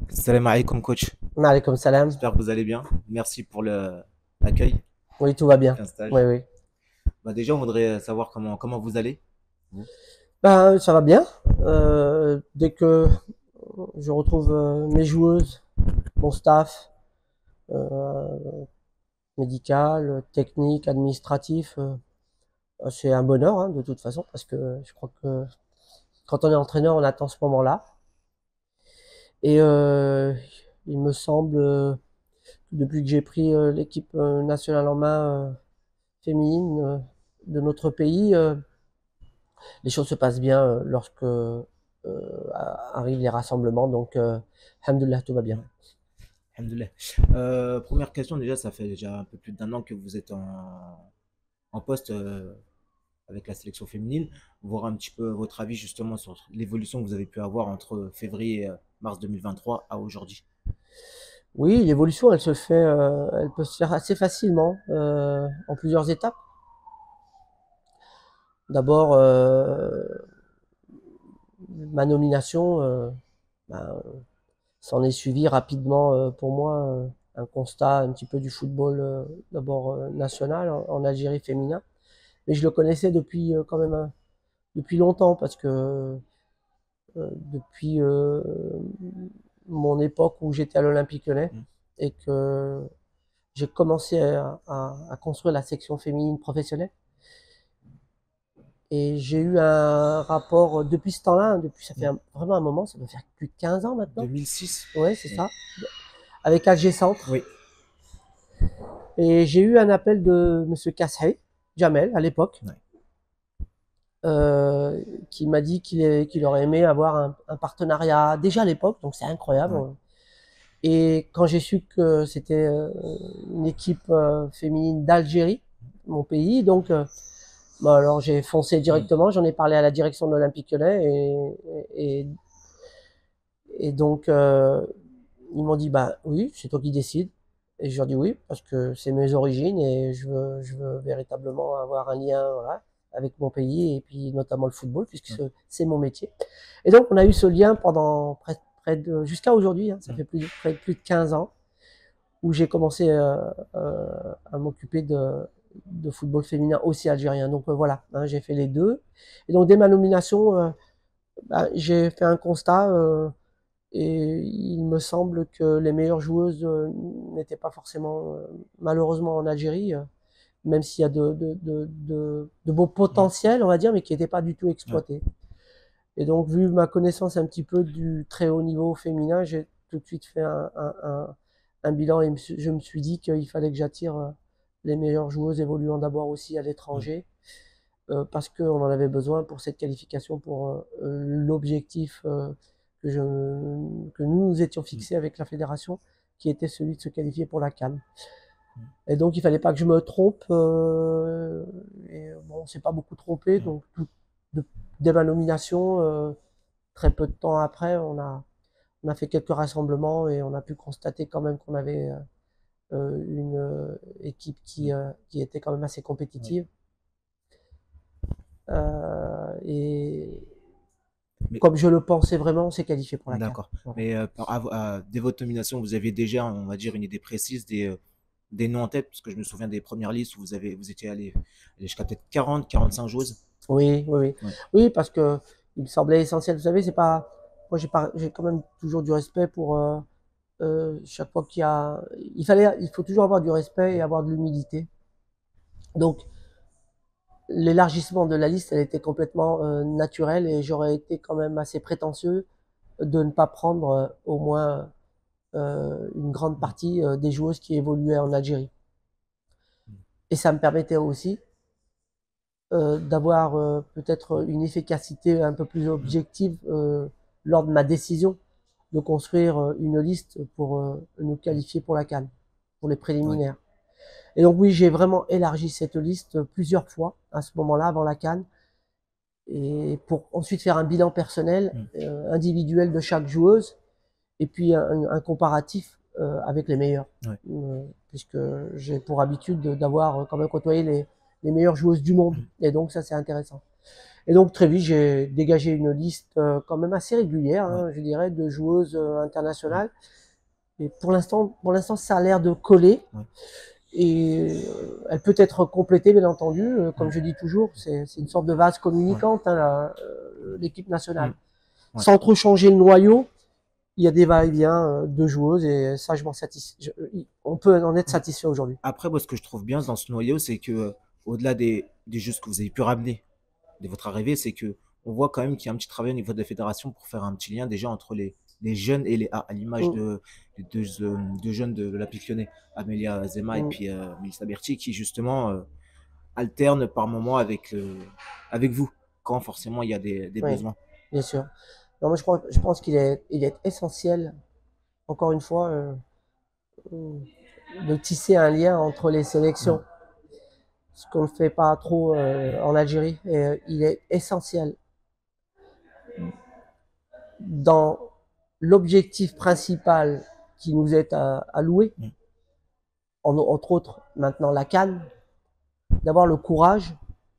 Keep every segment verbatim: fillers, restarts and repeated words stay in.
Salam alaikum coach. Maaleykum salam. J'espère que vous allez bien. Merci pour le- l'accueil. Oui, tout va bien. Un Oui, stage. oui. Bah déjà, on voudrait savoir comment, comment vous allez. Vous. Ben, ça va bien. Euh, dès que je retrouve euh, mes joueuses, mon staff, euh, médical, technique, administratif, euh, c'est un bonheur hein, de toute façon parce que je crois que quand on est entraîneur, on attend ce moment-là. Et euh, il me semble, euh, depuis que j'ai pris euh, l'équipe euh, nationale en main euh, féminine euh, de notre pays, euh, les choses se passent bien euh, lorsque euh, arrivent les rassemblements. Donc, euh, alhamdoulilah, tout va bien. Ouais. Alhamdoulilah. Euh, première question, déjà, ça fait déjà un peu plus d'un an que vous êtes en, en poste euh, avec la sélection féminine. Voir un petit peu votre avis justement sur l'évolution que vous avez pu avoir entre février et euh, mars deux mille vingt-trois à aujourd'hui. Oui, l'évolution, elle se fait, euh, elle peut se faire assez facilement euh, en plusieurs étapes. D'abord, euh, ma nomination, euh, ben, s'en est suivi rapidement euh, pour moi euh, un constat un petit peu du football euh, d'abord euh, national en, en Algérie féminin. Mais je le connaissais depuis euh, quand même un- depuis longtemps parce que euh, depuis euh, mon époque où j'étais à l'Olympique Lyonnais Mm. et que j'ai commencé à, à- à construire la section féminine professionnelle. Et j'ai eu un rapport euh, depuis ce temps-là, hein, depuis ça fait Mm. un- vraiment un moment, ça doit faire plus de quinze ans maintenant. deux mille six. Ouais, c'est Oui. ça. Avec A G Centre. Oui. Et j'ai eu un appel de Monsieur Kassaï, Jamel, à l'époque, Ouais. euh, qui m'a dit qu'il qu'il aurait aimé avoir un, un partenariat déjà à l'époque, donc c'est incroyable. Ouais. Et quand j'ai su que c'était euh, une équipe euh, féminine d'Algérie, mon pays, donc euh, bah alors j'ai foncé Mm. directement, j'en ai parlé à la direction de l'Olympique Lyonnais et, et, et donc euh, ils m'ont dit bah oui, c'est toi qui décides. Et je leur dis oui parce que c'est mes origines et je veux, je veux véritablement avoir un lien voilà, avec mon pays et puis notamment le football puisque Ouais. c'est mon métier. Et donc on a eu ce lien pendant près, près de jusqu'à aujourd'hui, hein, ça Mm. fait plus de, près de plus de quinze ans où j'ai commencé euh, euh, à m'occuper de, de football féminin aussi algérien. Donc euh, voilà, hein, j'ai fait les deux. Et donc dès ma nomination, euh, bah, j'ai fait un constat euh, et il me semble que les meilleures joueuses euh, n'étaient pas forcément euh, malheureusement en Algérie, euh, même s'il y a de, de, de, de, de beaux Mm. potentiels, on va dire, mais qui n'étaient pas du tout Ouais. exploités. Et donc vu ma connaissance un petit peu du très haut niveau féminin, j'ai tout de suite fait un, un, un, un bilan et je me suis dit qu'il fallait que j'attire euh, les meilleures joueuses évoluant d'abord aussi à Mm. l'étranger, euh, parce qu'on en avait besoin pour cette qualification, pour euh, l'objectif euh, que, je, que nous nous étions Mm. fixés avec la fédération, qui était celui de se qualifier pour la CAN. Mm. Et donc il fallait pas que je me trompe, euh, et bon, on s'est pas beaucoup trompé, Mm. donc tout, de, dès ma nomination, euh, très peu de temps après, on a, on a fait quelques rassemblements et on a pu constater quand même qu'on avait euh, une euh, équipe qui, Mm. euh, qui était quand même assez Oui. compétitive. Euh, et Mais comme je le pensais vraiment, on s'est qualifié pour la CAN. d'accord. Voilà. Mais euh, par- av- euh, dès votre nomination, vous aviez déjà, on va dire, une idée précise des, euh, des noms en tête, parce que je me souviens des premières listes où vous avez, vous étiez allé, allé jusqu'à peut-être quarante, quarante-cinq joueuses. Oui, oui, oui. Ouais. Oui, parce que il me semblait essentiel. Vous savez, c'est pas. Moi, j'ai pas, j'ai quand même toujours du respect pour euh, euh, chaque fois qu'il y a. Il fallait, il faut toujours avoir du respect et avoir de l'humilité. Donc, l'élargissement de la liste, elle était complètement euh, naturelle et j'aurais été quand même assez prétentieux de ne pas prendre euh, au moins euh, une grande Mm. partie euh, des joueuses qui évoluaient en Algérie. Mm. Et ça me permettait aussi euh, d'avoir euh, peut-être une efficacité un peu plus Mm. objective euh, lors de ma décision de construire euh, une liste pour euh, nous Mm. qualifier pour la CAN, pour les Ouais. préliminaires. Et donc oui, j'ai vraiment élargi cette liste plusieurs fois à ce moment-là, avant la CAN, et pour ensuite faire un bilan personnel, Mm. euh, individuel de chaque joueuse, et puis un, un comparatif euh, avec les meilleurs, Ouais. euh, puisque j'ai pour habitude d'avoir quand même côtoyé les, les meilleures joueuses du monde, Mm. et donc ça c'est intéressant. Et donc très vite, j'ai dégagé une liste euh, quand même assez régulière, Ouais. hein, je dirais, de joueuses euh, internationales. Et pour l'instant, pour l'instant, ça a l'air de coller. Ouais. Et euh, elle peut être complétée, bien entendu. Euh, comme Mm. je dis toujours, c'est une sorte de vase communicante, hein, l'équipe nationale. Mm. Ouais. Sans trop changer le noyau, il y a des va-et-vient euh, de joueuses et ça, je m'en satisfais. On peut en être Mm. satisfait aujourd'hui. Après, moi, ce que je trouve bien dans ce noyau, c'est que euh, au-delà des, des jeux que vous avez pu ramener de votre arrivée, c'est que on voit quand même qu'il y a un petit travail au niveau de la fédération pour faire un petit lien déjà entre les, les jeunes et les A, à l'image Mm. de, de deux euh, deux jeunes de l'Olympique Lyonnais, Amelia Zema et Mm. puis euh, Melissa Berti, qui justement euh, alternent par moment avec, le, avec vous, quand forcément il y a des, des Oui, besoins. bien sûr. Non, moi, je, crois, je pense qu'il est, il est essentiel, encore une fois, euh, de tisser un lien entre les sélections, Mm. ce qu'on ne fait pas trop euh, en Algérie. Et euh, il est essentiel dans l'objectif principal qui nous est euh, alloué, Mm. en, entre autres maintenant la CAN, d'avoir le courage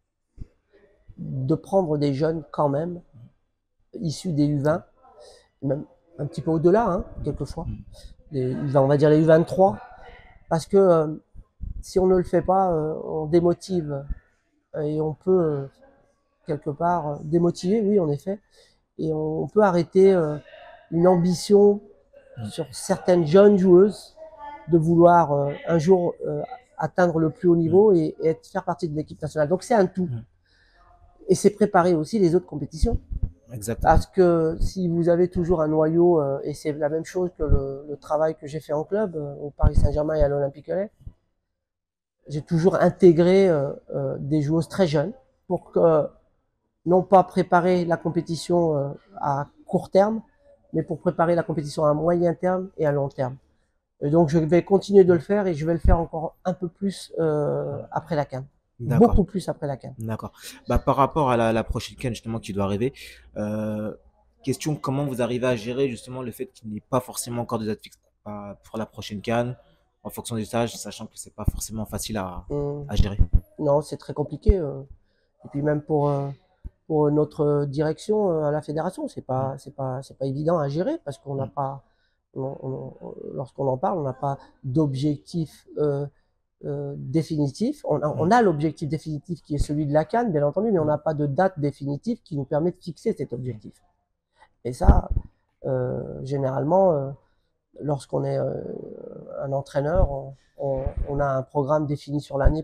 de prendre des jeunes quand même, issus des U vingt, même un petit peu au-delà, hein, quelquefois, Mm. les U vingt, on va dire les U vingt-trois, parce que euh, si on ne le fait pas, euh, on démotive et on peut euh, quelque part euh, démotiver, oui, en effet, et on, on peut arrêter euh, une ambition Mm. sur certaines jeunes joueuses de vouloir euh, un jour euh, atteindre le plus haut niveau et, et être, faire partie de l'équipe nationale. Donc c'est un tout. Mm. Et c'est préparer aussi les autres compétitions. Exactement. Parce que si vous avez toujours un noyau, euh, et c'est la même chose que le, le travail que j'ai fait en club, euh, au Paris Saint-Germain et à l'Olympique Lyonnais, j'ai toujours intégré euh, euh, des joueuses très jeunes pour que, non pas préparer la compétition euh, à court terme, mais pour préparer la compétition à moyen terme et à long terme. Et donc je vais continuer de le faire et je vais le faire encore un peu plus euh, après la CAN. D'accord. Beaucoup plus après la CAN. D'accord. Bah, par rapport à la, la prochaine CAN justement qui doit arriver, euh, question comment vous arrivez à gérer justement le fait qu'il n'y ait pas forcément encore de date fixe pour, pour la prochaine CAN en fonction du stage, sachant que c'est pas forcément facile à, Hum, à gérer. non, c'est très compliqué. Euh. Et puis même pour, euh, pour notre direction euh, à la fédération, c'est pas, c'est pas, c'est pas évident à gérer parce qu'on n'a Mm. pas, on- on- lorsqu'on en parle, on n'a pas d'objectif euh, euh, définitif. On a, Mm. on a l'objectif définitif qui est celui de la CAN, bien entendu, mais on Mm. n'a pas de date définitive qui nous permet de fixer cet objectif. Et ça, euh, généralement, euh, lorsqu'on est euh, un entraîneur, on, on, on a un programme défini sur l'année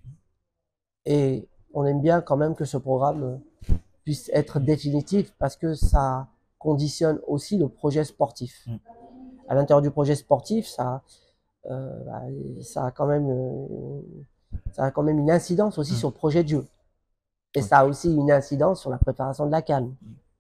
et on aime bien quand même que ce programme puisse être définitif parce que ça conditionne aussi le projet sportif. Mm. À l'intérieur du projet sportif, ça, euh, bah, ça a quand même, euh, ça a quand même une incidence aussi Mm. sur le projet de jeu. Et Ouais. ça a aussi une incidence sur la préparation de la CAN.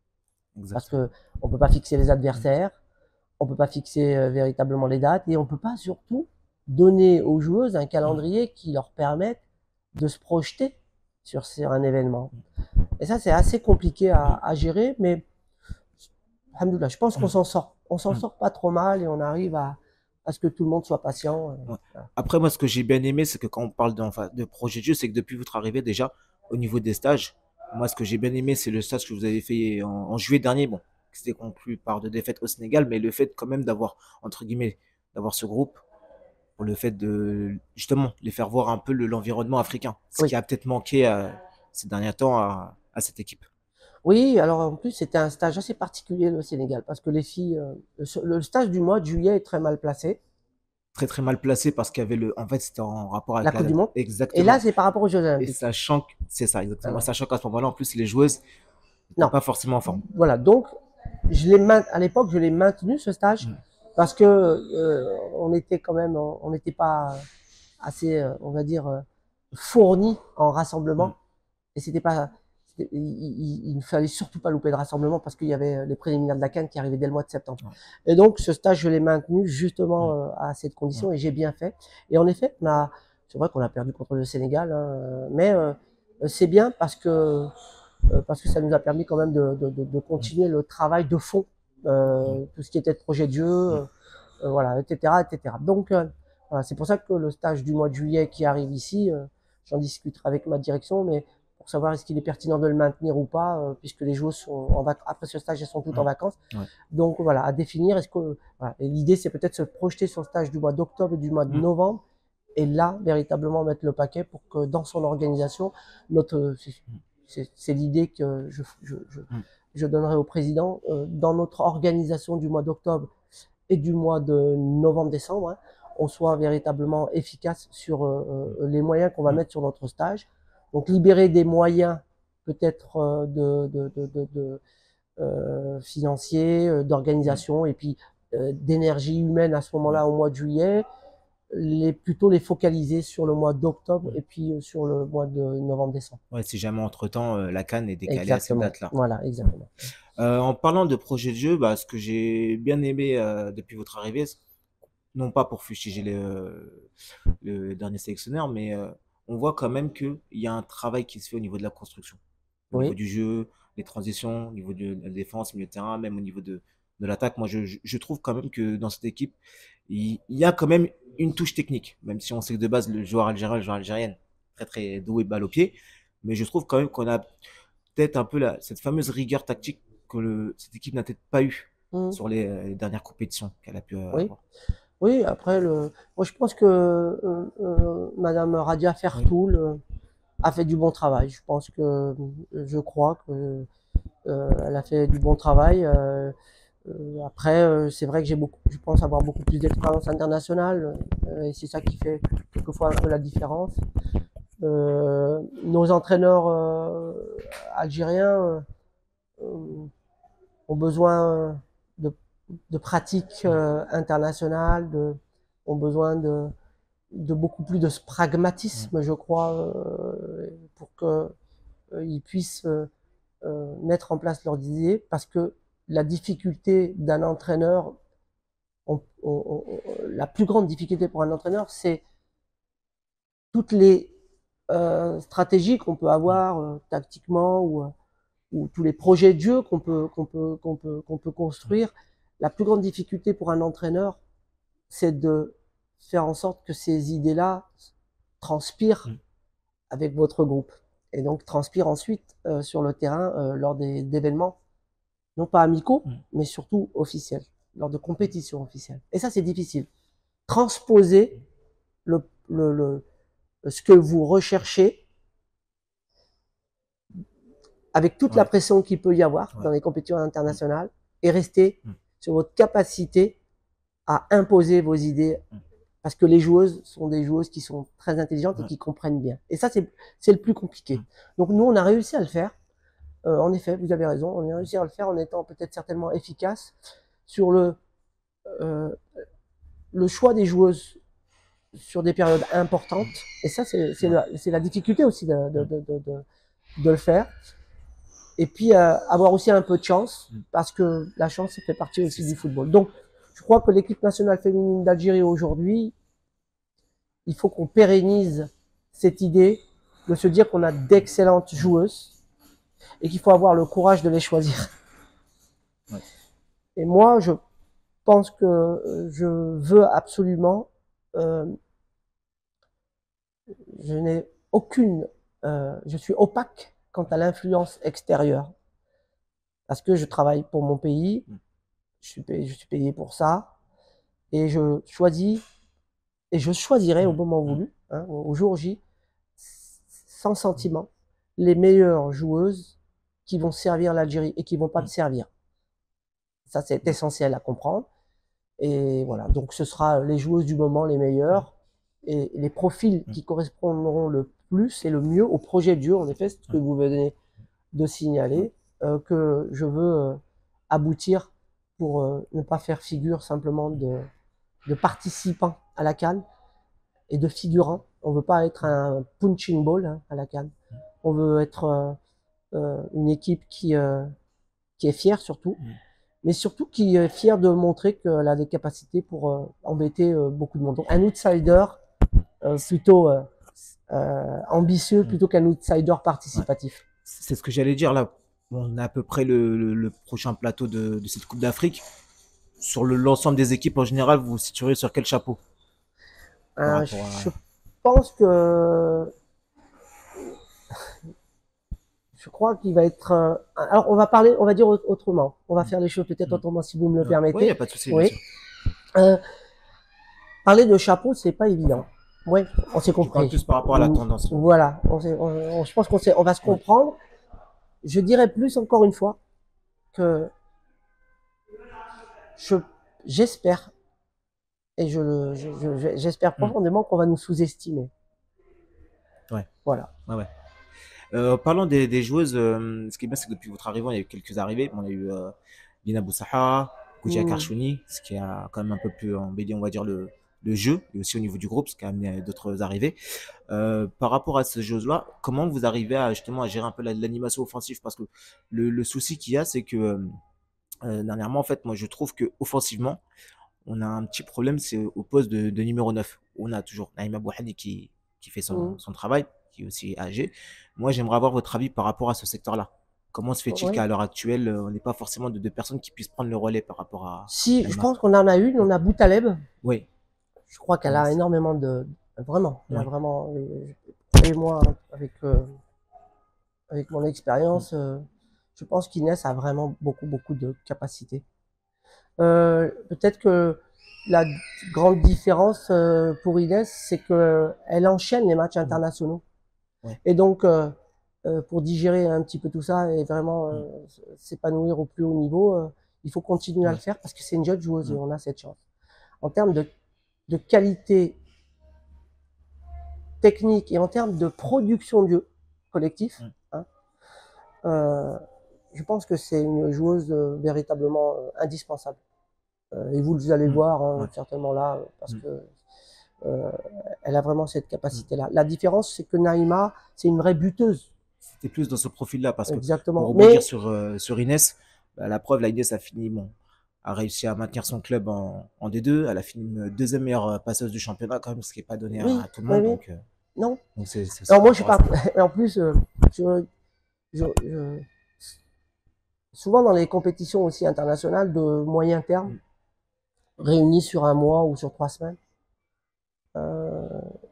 Parce Exactement. que on peut pas fixer les adversaires, on peut pas fixer euh, véritablement les dates et on peut pas surtout donner aux joueuses un calendrier qui leur permette de se projeter sur, sur un événement. Et ça, c'est assez compliqué à, à gérer, mais alhamdoulilah, je pense qu'on s'en sort. On s'en Mm. sort pas trop mal et on arrive à, à ce que tout le monde soit patient. Ouais. Voilà. Après, moi, ce que j'ai bien aimé, c'est que quand on parle de, enfin, de projet de jeu, c'est que depuis votre arrivée, déjà, au niveau des stages, moi, ce que j'ai bien aimé, c'est le stage que vous avez fait en, en juillet dernier. Bon, c'était conclu par de défaites au Sénégal, mais le fait quand même d'avoir, entre guillemets, d'avoir ce groupe, pour le fait de, justement, les faire voir un peu le- l'environnement africain, ce Oui. qui a peut-être manqué euh, ces derniers temps à, à cette équipe. Oui, alors en plus, c'était un stage assez particulier, le Sénégal, parce que les filles, euh, le, le stage du mois de juillet est très mal placé, Très, très mal placé parce qu'il y avait le, en fait, c'était en rapport la avec Coupe la, du Monde. Et là, exactement. c'est par rapport aux Jeux Et Olympiques. sachant que, c'est ça, exactement. Voilà. Sachant qu'à ce moment-là, en plus, les joueuses n'étaient Non. pas forcément en forme. Voilà, donc, je l'ai main- à l'époque, je l'ai maintenu, ce stage, Mm. parce que euh, on était quand même, on n'était pas assez, euh, on va dire, euh, fourni en rassemblement. Mm. Et c'était pas, c'était- il, il, il ne fallait surtout pas louper de rassemblement parce qu'il y avait les préliminaires de la CAN qui arrivaient dès le mois de septembre. Ouais. Et donc, ce stage, je l'ai maintenu justement Mm. euh, à cette condition Ouais. et j'ai bien fait. Et en effet, on a, c'est vrai qu'on a perdu contre le Sénégal, hein, mais euh, c'est bien parce que, euh, parce que ça nous a permis quand même de, de, de, de continuer le travail de fond, euh, tout ce qui était de projet de jeu, euh, euh, voilà, et cetera, et cetera. Donc, euh, voilà, c'est pour ça que le stage du mois de juillet qui arrive ici, euh, j'en discuterai avec ma direction, mais pour savoir est-ce qu'il est pertinent de le maintenir ou pas, euh, puisque les joueuses sont en vac après ce stage, elles sont toutes Ouais. en vacances. Ouais. Donc voilà, à définir. Est-ce que voilà. Et l'idée, c'est peut-être se projeter sur le stage du mois d'octobre et du mois de Mm. novembre, et là, véritablement mettre le paquet pour que dans son organisation, notre, c'est l'idée que je, je, je, Mm. je donnerai au président, euh, dans notre organisation du mois d'octobre et du mois de novembre-décembre, hein, on soit véritablement efficace sur euh, les moyens qu'on va Mm. mettre sur notre stage. Donc libérer des moyens peut-être euh, de, de, de, de, de euh, financiers, euh, d'organisation et puis euh, d'énergie humaine à ce moment-là au mois de juillet, les, plutôt les focaliser sur le mois d'octobre et puis euh, sur le mois de novembre-décembre. Ouais, si jamais entre-temps euh, la CAN est décalée à cette Exactement. date-là. Voilà, exactement. Euh, en parlant de projet de jeu, bah, ce que j'ai bien aimé euh, depuis votre arrivée, non pas pour fustiger le, le dernier sélectionneur, mais euh, on voit quand même qu'il y a un travail qui se fait au niveau de la construction, au Oui. niveau du jeu, les transitions, au niveau de la défense, milieu de terrain, même au niveau de, de l'attaque. Moi, je, je trouve quand même que dans cette équipe, il, il y a quand même une touche technique, même si on sait que de base, le joueur algérien, le joueur algérienne, très très doué balle au pied. Mais je trouve quand même qu'on a peut-être un peu la, cette fameuse rigueur tactique que le, cette équipe n'a peut-être pas eu Mmh. sur les, les dernières compétitions qu'elle a pu euh, Oui. avoir. Oui, après, le... moi je pense que euh, euh, Madame Radia Fertoul euh, a fait du bon travail. Je pense que, je crois que euh, elle a fait du bon travail. Euh, euh, après, euh, c'est vrai que j'ai beaucoup, je pense avoir beaucoup plus d'expérience internationale euh, et c'est ça qui fait quelquefois un peu la différence. Euh, nos entraîneurs euh, algériens euh, ont besoin de, de pratiques euh, internationales, de, ont besoin de, de beaucoup plus de pragmatisme, je crois, euh, pour qu'ils euh, puissent euh, mettre en place leurs idées, parce que la difficulté d'un entraîneur, on, on, on, la plus grande difficulté pour un entraîneur, c'est toutes les euh, stratégies qu'on peut avoir euh, tactiquement ou, ou tous les projets de jeu qu'on peut, qu'on peut, qu'on peut, qu'on peut construire. La plus grande difficulté pour un entraîneur, c'est de faire en sorte que ces idées-là transpirent avec votre groupe et donc transpirent ensuite euh, sur le terrain euh, lors des d'événements, non pas amicaux, mmh. mais surtout officiels, lors de compétitions officielles. Et ça, c'est difficile. Transposer le, le, le, ce que vous recherchez avec toute ouais. la pression qu'il peut y avoir ouais. dans les compétitions internationales mmh. et rester mmh. sur votre capacité à imposer vos idées mmh. parce que les joueuses sont des joueuses qui sont très intelligentes ouais. et qui comprennent bien. Et ça, c'est le plus compliqué. Mmh. Donc nous, on a réussi à le faire. Euh, en effet, vous avez raison, on a réussi à le faire en étant peut-être certainement efficace sur le, euh, le choix des joueuses sur des périodes importantes. Et ça, c'est la, la difficulté aussi de, de, de, de, de, de le faire. Et puis, euh, avoir aussi un peu de chance, parce que la chance, ça fait partie aussi du football. Donc, je crois que l'équipe nationale féminine d'Algérie aujourd'hui, il faut qu'on pérennise cette idée de se dire qu'on a d'excellentes joueuses et qu'il faut avoir le courage de les choisir. Ouais. Et moi, je pense que je veux absolument, euh, je n'ai aucune, euh, je suis opaque quant à l'influence extérieure. Parce que je travaille pour mon pays, je suis payé, je suis payé pour ça, et je choisis, et je choisirai au moment voulu, hein, au jour J, sans sentiment, les meilleures joueuses qui vont servir l'Algérie et qui vont pas me servir. Ça, c'est essentiel à comprendre. Et voilà, donc ce sera les joueuses du moment les meilleures et les profils qui correspondront le plus et le mieux au projet de jeu, en effet, c'est ce que vous venez de signaler, euh, que je veux euh, aboutir pour euh, ne pas faire figure simplement de, de participants à la CAN et de figurants. On veut pas être un punching ball hein, à la CAN. On veut être euh, euh, une équipe qui, euh, qui est fière surtout, mais surtout qui est fière de montrer qu'elle a des capacités pour euh, embêter euh, beaucoup de monde. Donc un outsider euh, plutôt euh, euh, ambitieux plutôt qu'un outsider participatif. Ouais. C'est ce que j'allais dire là. On a à peu près le, le, le prochain plateau de, de cette Coupe d'Afrique. Sur l'ensemble des équipes en général, vous vous situerez sur quel chapeau? euh, Je à... pense que je crois qu'il va être. Euh, alors, on va parler, on va dire autrement. On va faire les choses peut-être Mm. autrement, si vous me le Ouais. permettez. Oui, il n'y a pas de souci, bien oui. sûr. Euh, parler de chapeau, c'est pas évident. Oui, on s'est compris. Je parle plus par rapport à la tendance. Voilà, on on, on, je pense qu'on on va se comprendre. Ouais. Je dirais plus encore une fois que je j'espère et je j'espère je, profondément mm. qu'on va nous sous-estimer. Ouais. Voilà. Ouais, ouais. Euh, parlant des, des joueuses, euh, ce qui est bien, c'est que depuis votre arrivée, il y a eu quelques arrivées. On a eu euh, Lina Boussahara, Koutia mm. Karchouni, ce qui a quand même un peu plus embelli, on va dire, le, le jeu, et aussi au niveau du groupe, ce qui a amené d'autres arrivées. Euh, par rapport à ces choses-là, comment vous arrivez à justement à gérer un peu l'animation offensive? Parce que le, le souci qu'il y a, c'est que euh, dernièrement, en fait, moi, je trouve que offensivement, on a un petit problème, c'est au poste de, de numéro neuf. On a toujours Naïma Bouhani qui, qui fait son, mm. son travail, qui est aussi âgé. Moi, j'aimerais avoir votre avis par rapport à ce secteur-là. Comment se fait-il ouais. qu'à l'heure actuelle, on n'est pas forcément de deux personnes qui puissent prendre le relais par rapport à... Si, Naïma. Je pense qu'on en a une, on a Boutaleb. Oui. Je crois qu'elle a énormément de... Vraiment, elle oui. a vraiment... Et moi, avec, euh, avec mon expérience, mm. euh, je pense qu'Inès a vraiment beaucoup, beaucoup de capacités. Euh, peut-être que la grande différence euh, pour Inès, c'est qu'elle enchaîne les matchs internationaux. Ouais. Et donc, euh, euh, pour digérer un petit peu tout ça et vraiment euh, s'épanouir au plus haut niveau, euh, il faut continuer ouais. à le faire parce que c'est une jeune joueuse ouais. et on a cette chance. En termes de, de qualité technique et en termes de production de jeu collectif, ouais. hein, euh, je pense que c'est une joueuse euh, véritablement euh, indispensable. Euh, et vous, vous allez mmh. voir hein, ouais. certainement là, parce mmh. que euh, elle a vraiment cette capacité-là. Mmh. La différence, c'est que Naïma, c'est une vraie buteuse. C'était plus dans ce profil-là, parce Exactement. que pour rebondir Mais... sur, euh, sur Inès, bah, la preuve, là, Inès a fini, bon, a réussi à maintenir son club en, en D deux. Elle a fini une deuxième meilleure passeuse du championnat, quand même, ce qui n'est pas donné oui, à, à tout le monde. Oui, donc, euh, non. Donc c'est, c'est Alors moi, je parle. En plus, euh, je, je, je, souvent dans les compétitions aussi internationales de moyen terme, mmh. réunies sur un mois ou sur trois semaines, euh,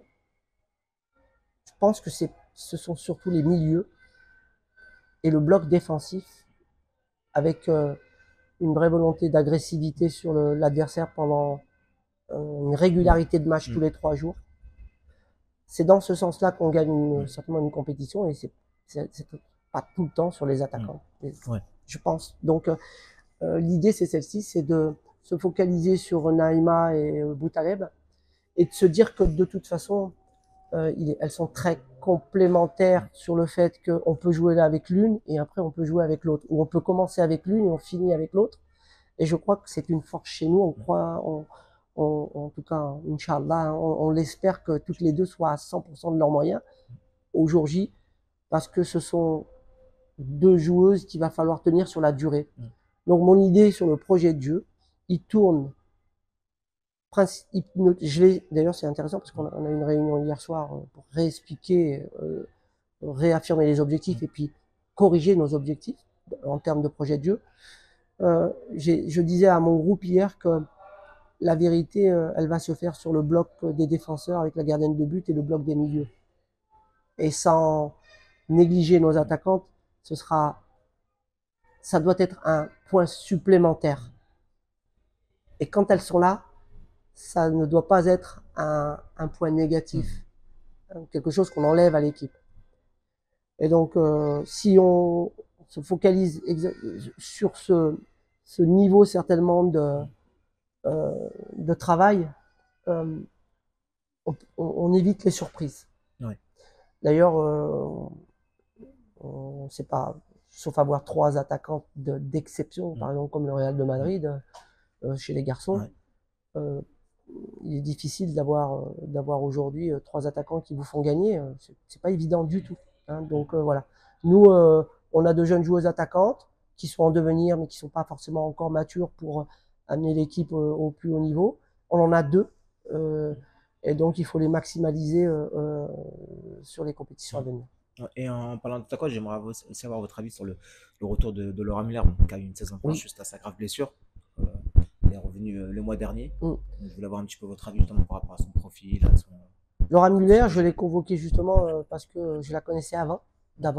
je pense que c'est, ce sont surtout les milieux et le bloc défensif avec euh, une vraie volonté d'agressivité sur le, l'adversaire pendant euh, une régularité de match mmh. tous les trois jours. C'est dans ce sens-là qu'on gagne une, mmh. certainement une compétition et c'est, c'est, c'est pas tout le temps sur les attaquants, mmh. ouais. je pense. Donc euh, l'idée c'est celle-ci, c'est de se focaliser sur Naïma et euh, Boutaleb et de se dire que de toute façon, euh, il est, elles sont très complémentaires sur le fait qu'on peut jouer là avec l'une et après on peut jouer avec l'autre, ou on peut commencer avec l'une et on finit avec l'autre. Et je crois que c'est une force chez nous. On croit, on, on, en tout cas, Inch'Allah, on, on l'espère que toutes les deux soient à cent pour cent de leurs moyens au jour J, parce que ce sont deux joueuses qu'il va falloir tenir sur la durée. Donc mon idée sur le projet de jeu, il tourne. Je l'ai, d'ailleurs c'est intéressant parce qu'on a, on a eu une réunion hier soir pour réexpliquer, euh, réaffirmer les objectifs et puis corriger nos objectifs en termes de projet de jeu. Euh, j'ai, je disais à mon groupe hier que la vérité, euh, elle va se faire sur le bloc des défenseurs avec la gardienne de but et le bloc des milieux. Et sans négliger nos attaquantes, ce sera, ça doit être un point supplémentaire. Et quand elles sont là, ça ne doit pas être un, un point négatif, mmh. quelque chose qu'on enlève à l'équipe. Et donc, euh, si on se focalise sur ce, ce niveau certainement de, euh, de travail, euh, on, on évite les surprises. Ouais. D'ailleurs, euh, on ne sait pas, sauf avoir trois attaquants de, d'exception, mmh. par exemple comme le Real de Madrid, euh, chez les garçons, ouais. euh, il est difficile d'avoir, euh, d'avoir aujourd'hui euh, trois attaquants qui vous font gagner. Euh, c'est, c'est pas évident du tout. Hein, donc euh, voilà. Nous, euh, on a de jeunes joueuses attaquantes qui sont en devenir, mais qui sont pas forcément encore matures pour euh, amener l'équipe euh, au plus haut niveau. On en a deux, euh, et donc il faut les maximaliser euh, euh, sur les compétitions à venir. Et en parlant de attaquants, j'aimerais aussi avoir votre avis sur le, le retour de, de Laura Muller, qui a eu une saison blanche oui. juste à sa grave blessure. Euh, elle est revenue euh, le mois dernier. Mm. Donc, je voulais avoir un petit peu votre avis justement par rapport à son profil. À son... Laura Muller, je l'ai convoquée justement euh, parce que je la connaissais avant, d'avant.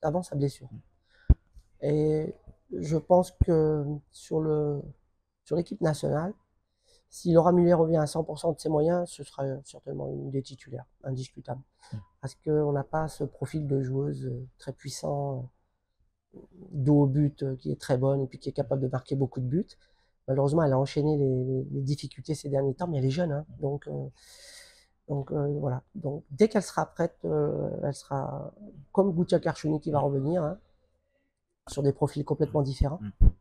avant sa blessure. Et je pense que sur le sur l'équipe nationale, si Laura Muller revient à cent pour cent de ses moyens, ce sera certainement une des titulaires, indiscutable. Parce qu'on n'a pas ce profil de joueuse très puissant, dos au but, qui est très bonne et puis qui est capable de marquer beaucoup de buts. Malheureusement, elle a enchaîné les, les, les difficultés ces derniers temps, mais elle est jeune, hein, donc, euh, donc euh, voilà. Donc dès qu'elle sera prête, euh, elle sera comme Goutia Karchouni qui va revenir, hein, sur des profils complètement différents.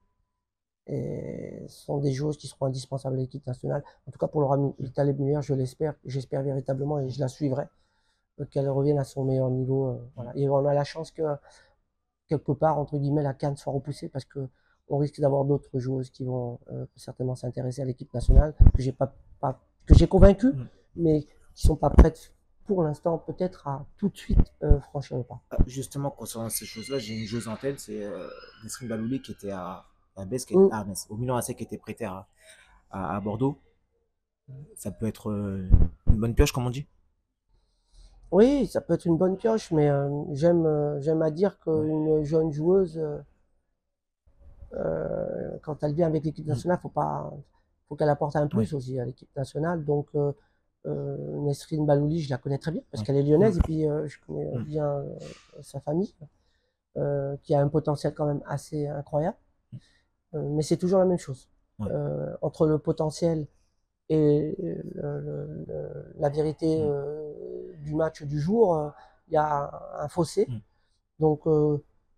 Et ce sont des joueuses qui seront indispensables à l'équipe nationale. En tout cas, pour Laura Taleb Muller, je l'espère, j'espère véritablement et je la suivrai, qu'elle revienne à son meilleur niveau. Euh, voilà. Et on a la chance que, quelque part, entre guillemets, la CAN soit repoussée parce que on risque d'avoir d'autres joueuses qui vont euh, certainement s'intéresser à l'équipe nationale, que j'ai pas, pas, que j'ai convaincu, mmh. mais qui sont pas prêtes pour l'instant, peut-être à tout de suite euh, franchir le pas. Justement, concernant ces choses-là, j'ai une joueuse en tête, c'est euh, Nesrine Balouli qui était à, à Besse, qui est, mmh. ah, au Milan A C qui était prêtée à, à, à Bordeaux. Ça peut être euh, une bonne pioche, comme on dit. Oui, ça peut être une bonne pioche, mais euh, j'aime euh, j'aime à dire qu'une jeune joueuse, euh, euh, quand elle vient avec l'équipe nationale, faut pas, faut qu'elle apporte un plus oui. aussi à l'équipe nationale. Donc euh, euh, Nesrine Balouli, je la connais très bien parce qu'elle est lyonnaise et puis euh, je connais bien euh, sa famille, euh, qui a un potentiel quand même assez incroyable. Euh, mais c'est toujours la même chose. Euh, entre le potentiel et le, le, le, la vérité euh, du match du jour, il euh, y a un fossé. Mm. Donc, euh,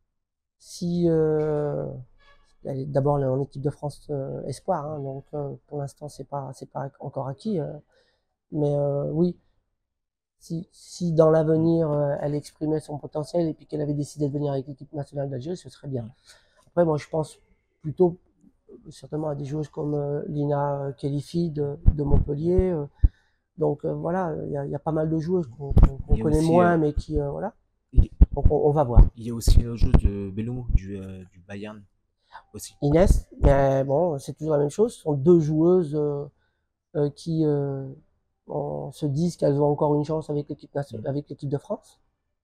si euh, d'abord en équipe de France euh, espoir, hein, donc euh, pour l'instant c'est pas c'est pas encore acquis, euh, mais euh, oui, si, si dans l'avenir euh, elle exprimait son potentiel et puis qu'elle avait décidé de venir avec l'équipe nationale d'Algérie, ce serait bien. Après, moi je pense plutôt certainement à des joueuses comme euh, Lina Khelifi de, de Montpellier. Euh, donc euh, voilà, il y, y a pas mal de joueuses qu'on qu qu connaît aussi, moins, euh, mais qui euh, voilà. Il, donc on, on va voir. Il y a aussi une joueuse de Bellomo du, euh, du Bayern aussi. Inès, mais bon, c'est toujours la même chose. Ce sont deux joueuses euh, euh, qui euh, on se disent qu'elles ont encore une chance avec l'équipe mmh. avec l'équipe de France.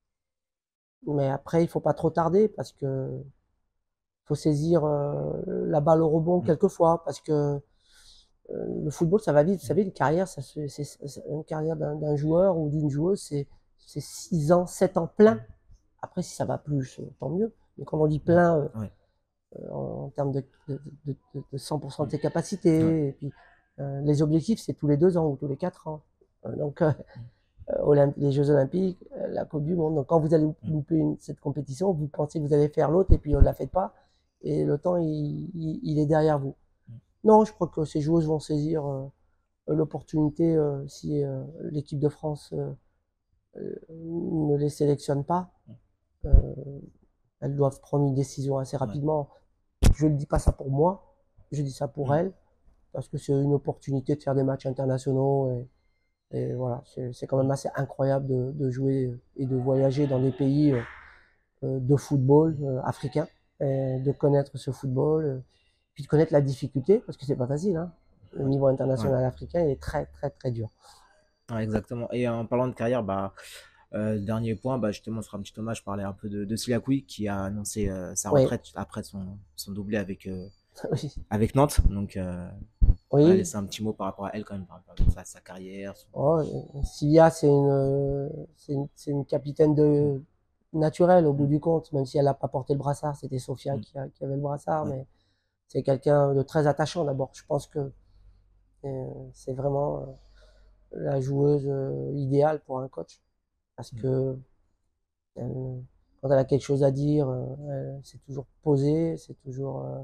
Mais après, il faut pas trop tarder parce que faut saisir euh, la balle au rebond mmh. quelquefois parce que euh, le football, ça va vite. Vous savez, une carrière, ça c'est une carrière d'un joueur ou d'une joueuse, c'est c'est six ans, sept ans plein. Après, si ça va plus, tant mieux. Mais quand on dit plein, euh, ouais. euh, en, en termes de, de, de, de cent pour cent de tes capacités, ouais. et puis euh, les objectifs, c'est tous les deux ans ou tous les quatre ans. Euh, donc, euh, Olymp les Jeux Olympiques, la Coupe du Monde. Donc, quand vous allez louper une, cette compétition, vous pensez que vous allez faire l'autre et puis on ne la fait pas. Et le temps, il, il, il est derrière vous. Non, je crois que ces joueuses vont saisir euh, l'opportunité euh, si euh, l'équipe de France euh, euh, ne les sélectionne pas. Euh, elles doivent prendre une décision assez rapidement. Ouais. Je ne dis pas ça pour moi, je dis ça pour ouais. elles, parce que c'est une opportunité de faire des matchs internationaux. Et, et voilà, c'est quand même assez incroyable de, de jouer et de voyager dans des pays euh, de football euh, africain, et de connaître ce football. Euh, puis de connaître la difficulté, parce que c'est pas facile, hein. Le niveau international ouais. africain il est très très très dur. Ouais, exactement. Et en parlant de carrière, bah, euh, dernier point, bah, justement, ce sera un petit hommage, je parlais un peu de, de Sylla Couille, qui a annoncé euh, sa retraite oui. après son, son doublé avec, euh, oui. avec Nantes. Donc, euh, oui. on va laisser un petit mot par rapport à elle quand même, par rapport à sa, sa carrière. Son... Oh, Sylla, c'est une, une, une capitaine de naturelle au bout mmh. du compte, même si elle n'a pas porté le brassard, c'était Sofia mmh. qui, a, qui avait le brassard, ouais. mais c'est quelqu'un de très attachant d'abord. Je pense que euh, c'est vraiment euh, la joueuse euh, idéale pour un coach. Parce mmh. que euh, quand elle a quelque chose à dire, euh, c'est toujours posé, c'est toujours... Euh,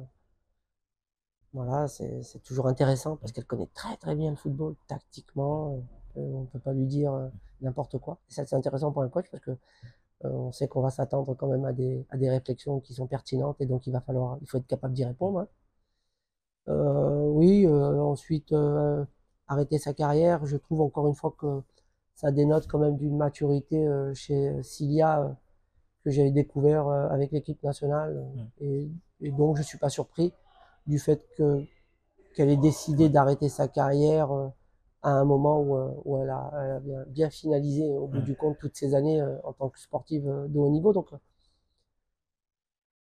voilà, c'est toujours intéressant parce qu'elle connaît très très bien le football, tactiquement. Euh, on ne peut pas lui dire euh, n'importe quoi. Et ça, c'est intéressant pour un coach parce que euh, on sait qu'on va s'attendre quand même à des, à des réflexions qui sont pertinentes et donc il va falloir, il faut être capable d'y répondre. Hein. Euh, oui, euh, ensuite euh, arrêter sa carrière, je trouve encore une fois que ça dénote quand même d'une maturité euh, chez Sylla euh, que j'avais découvert euh, avec l'équipe nationale mmh. et, et donc je suis pas surpris du fait que qu'elle ait décidé d'arrêter sa carrière euh, à un moment où, euh, où elle, a, elle a bien, bien finalisé au bout mmh. du compte toutes ces années euh, en tant que sportive euh, de haut niveau. Donc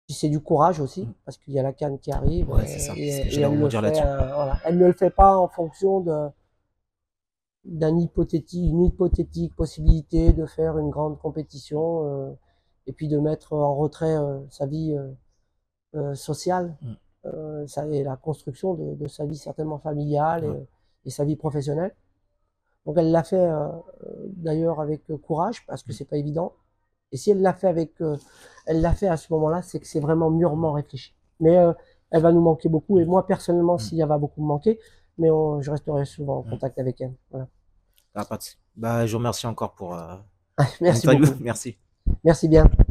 Puis c'est du courage aussi, Mm. parce qu'il y a la CAN qui arrive, Ouais, et, c'est ça. et- C'est- et J'allais elle le rebondir fait, là-dessus. euh, voilà. Elle ne le fait pas en fonction de d'un hypothétique, une hypothétique possibilité de faire une grande compétition, euh, et puis de mettre en retrait euh, sa vie euh, euh, sociale, Mm. euh, ça, et la construction de, de sa vie certainement familiale, Ouais. et, et sa vie professionnelle. Donc elle l'a fait euh, d'ailleurs avec euh, courage, parce que Mm. c'est pas évident. Et si elle l'a fait avec, euh, elle l'a fait à ce moment-là, c'est que c'est vraiment mûrement réfléchi. Mais euh, elle va nous manquer beaucoup. Et moi personnellement, Mm. s'il va beaucoup me manquer, mais on- je resterai souvent en Mm. contact avec elle. Voilà. Ah, pas de- Bah, je vous remercie encore pour, euh, pour Merci l'interview. beaucoup. Merci. Merci bien.